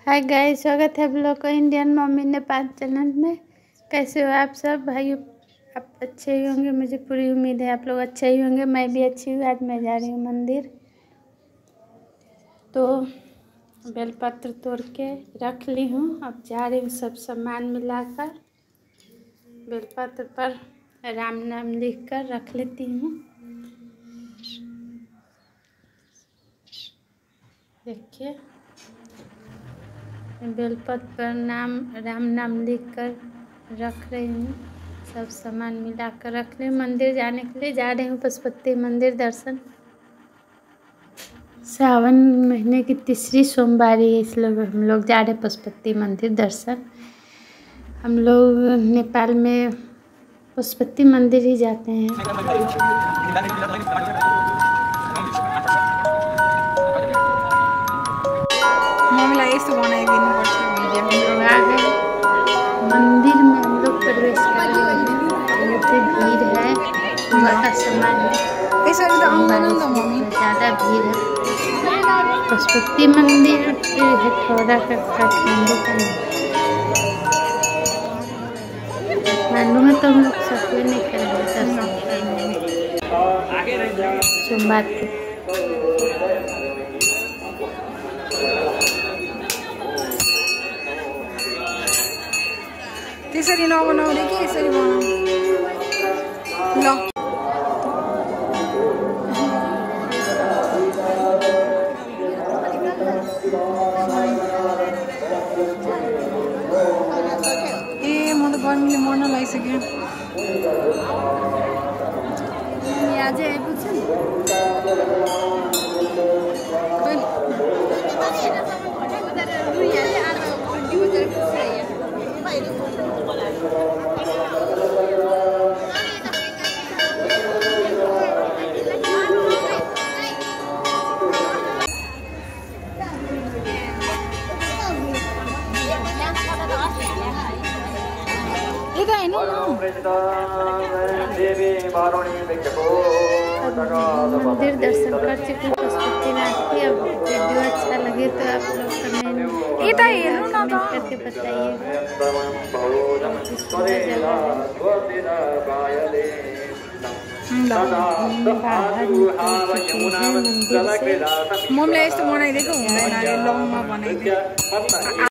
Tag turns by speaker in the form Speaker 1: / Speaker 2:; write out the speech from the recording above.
Speaker 1: Hi guys, स्वागत है आप लोग को इंडियन मम्मी नेपाल चैनल में। कैसे हो आप सब भाइयों? आप अच्छे ही होंगे, मुझे पूरी उम्मीद है आप लोग अच्छे ही होंगे। मैं भी अच्छी हूँ। आज मैं जा रही हूँ मंदिर, तो बेलपत्र तोड़ के रख ली हूँ। अब जा रही हूँ सब सामान मिलाकर बेलपत्र पर राम नाम लिख कर रख लेती हूँ। देखिए, बेलपत्र पर राम नाम लिख कर रख रही हूँ। सब सामान मिला कर रख रही हूँ। मंदिर जाने के लिए जा रही हूँ, पशुपति मंदिर दर्शन। सावन महीने की तीसरी सोमवारी है, इसलिए हम लोग जा रहे हैं पशुपति मंदिर दर्शन। हम लोग नेपाल में पशुपति मंदिर ही जाते हैं। मंदिर में हम लोग प्रवेश कर रहे हैं। बहुत भीड़ है, बड़ा सामान है, ज़्यादा भीड़ है। पशुपति मंदिर है थोड़ा काठमांडू का काठमांडू में तो हम लोग सफर नहीं करेंगे दर्शन करने सोमवार को।
Speaker 2: त्यसरी नबनाउने कि यसरी बनाऊ ल। ए म त गर्मीले मर्न लागिसक्यो। आज आइपुग्छ नि।
Speaker 1: मंदिर दर्शन कर चुके हैं पशुपतिनाथ की। अब वीडियो अच्छा लगे तो आप लोग कमेंट करके बताइएगा।
Speaker 2: मम्मीलाई यस्तो बनाइदिएको हुँदैन, लङमा बनाइदियो।